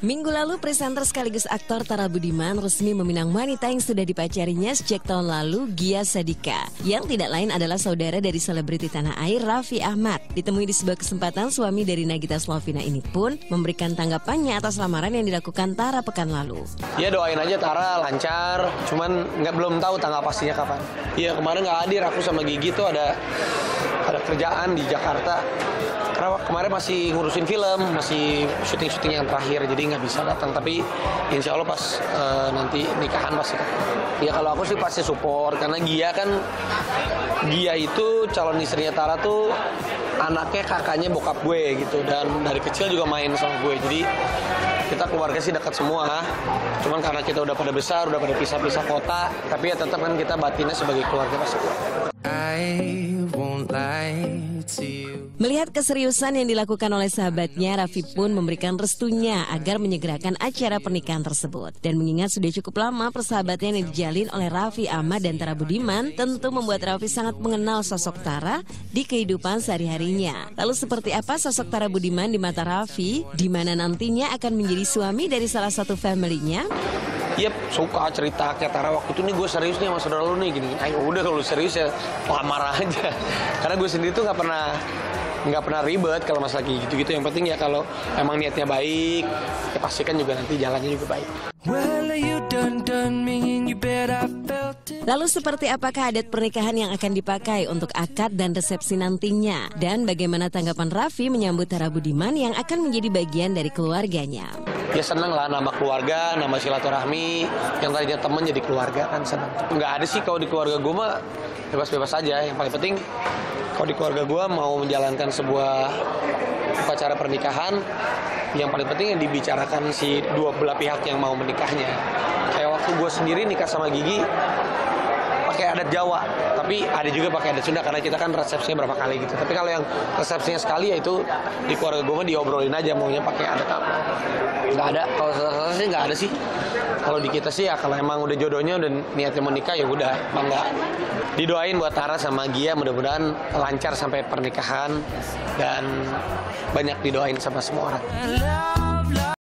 Minggu lalu, presenter sekaligus aktor Tara Budiman resmi meminang wanita yang sudah dipacarinya sejak tahun lalu, Gia Sadika. Yang tidak lain adalah saudara dari selebriti tanah air, Raffi Ahmad. Ditemui di sebuah kesempatan, suami dari Nagita Slavina ini pun memberikan tanggapannya atas lamaran yang dilakukan Tara pekan lalu. Ya doain aja Tara lancar, cuman belum tahu tanggal pastinya kapan. Ya kemarin nggak hadir, aku sama Gigi tuh ada kerjaan di Jakarta. Karena kemarin masih ngurusin film, masih syuting yang terakhir, jadi nggak bisa datang. Tapi insya Allah pas nanti nikahan pasti. Ya kalau aku sih pasti support, karena Gia itu calon istrinya Tara tuh anaknya kakaknya bokap gue gitu, dan dari kecil juga main sama gue. Jadi kita keluarga sih dekat semua. Cuman karena kita udah pada besar, udah pada pisah-pisah kota, tapi ya tetap kan kita batinnya sebagai keluarga pasti. Melihat keseriusan yang dilakukan oleh sahabatnya, Raffi pun memberikan restunya agar menyegerakan acara pernikahan tersebut. Dan mengingat sudah cukup lama persahabatan yang dijalin oleh Raffi Ahmad dan Tara Budiman, tentu membuat Raffi sangat mengenal sosok Tara di kehidupan sehari-harinya. Lalu seperti apa sosok Tara Budiman di mata Raffi, di mana nantinya akan menjadi suami dari salah satu family-nya? Yep, suka cerita kayak Tara, waktu itu nih gue serius nih sama saudara lu nih gini. Ayo udah kalau serius ya lamar aja. Karena gue sendiri tuh nggak pernah ribet kalau masalah gitu-gitu. Yang penting ya kalau emang niatnya baik, ya pastikan juga nanti jalannya juga baik. Lalu seperti apakah adat pernikahan yang akan dipakai untuk akad dan resepsi nantinya? Dan bagaimana tanggapan Raffi menyambut Tara Budiman yang akan menjadi bagian dari keluarganya? Ya seneng lah, nama keluarga, nama silaturahmi, yang tadinya temen jadi keluarga kan seneng. Nggak ada sih kalau di keluarga gue mah bebas-bebas aja. Yang paling penting kalau di keluarga gue mau menjalankan sebuah upacara pernikahan, yang paling penting yang dibicarakan si dua belah pihak yang mau menikahnya. Kayak waktu gue sendiri nikah sama Gigi pakai adat Jawa, tapi ada juga pakai adat Sunda karena kita kan resepsinya berapa kali gitu. Tapi kalau yang resepsinya sekali ya itu di keluarga gue mah diobrolin aja maunya pakai adat apa. Nggak ada, kalau saya sih nggak ada sih. Kalau di kita sih ya kalau emang udah jodohnya udah niatnya mau nikah ya udah, bangga. Didoain buat Tara sama Gia mudah-mudahan lancar sampai pernikahan dan banyak didoain sama semua orang.